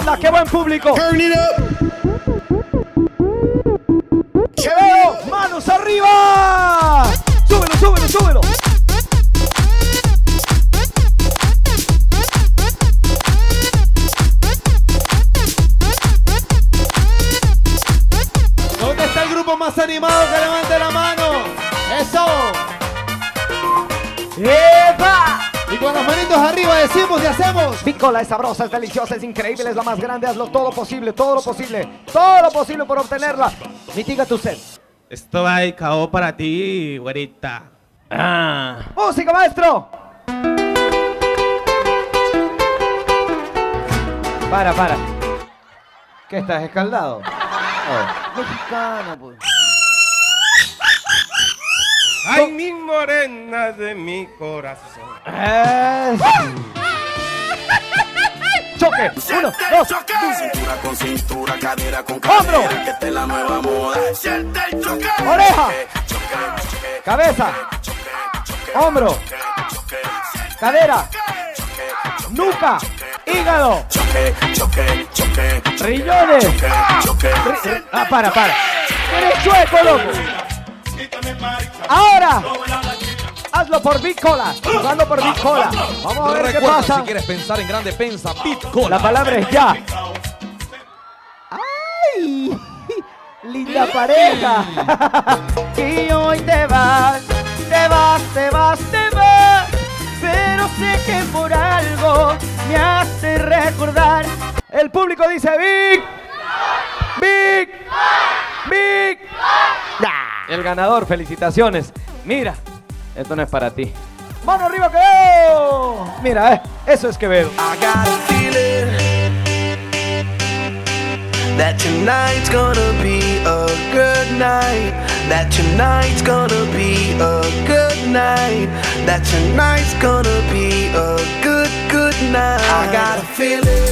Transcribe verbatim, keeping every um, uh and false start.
onda, qué buen público. Turn it up. ¡Te veo! ¡Manos arriba! ¡Súbelo, súbelo, súbelo! ¿Dónde está el grupo más animado que levante la mano? ¡Eso! ¡Epa! Y con las manitos arriba decimos y hacemos. Bicola es sabrosa, es deliciosa, es increíble, es la más grande. Hazlo todo posible, todo lo posible, todo lo posible por obtenerla. Mitiga tu sed. Esto va dedicado para ti, güerita. Ah. ¡Música, maestro! Para, para. ¿Qué estás, escaldado? Oh. Mexicano, pues. Ay, mi morena de mi corazón. Eh. Choque. Uno, dos. Cintura con cintura, cadera con ¡Hombro! cadera, que esta es la nueva moda. Siente el choque. Oreja. Choque, choque, Cabeza. choque, choque, Hombro. choque, Cadera. Nuca. Hígado. choque, choque, choque, Riñones. choque, choque. Ri- Ah, para, para. Eres chueco, loco. Ahora. Hazlo por Bicola. Hazlo por Bicola. Vamos a ver qué Recuerda, pasa. si quieres pensar en grande, pensa Bitcola. La palabra es ya. ¡Ay! ¡Linda pareja! Y hoy te vas, te vas, te vas, te vas. Pero sé que por algo me hace recordar. El público dice Big. Big. Big. Nah. El ganador, felicitaciones. Mira, esto no es para ti. ¡Mano arriba, Quevedo! Mira, eh, eso es Quevedo. I got a feeling that tonight's gonna be a good night. That tonight's gonna be a good night. That tonight's gonna be a good, good night. I got a feeling.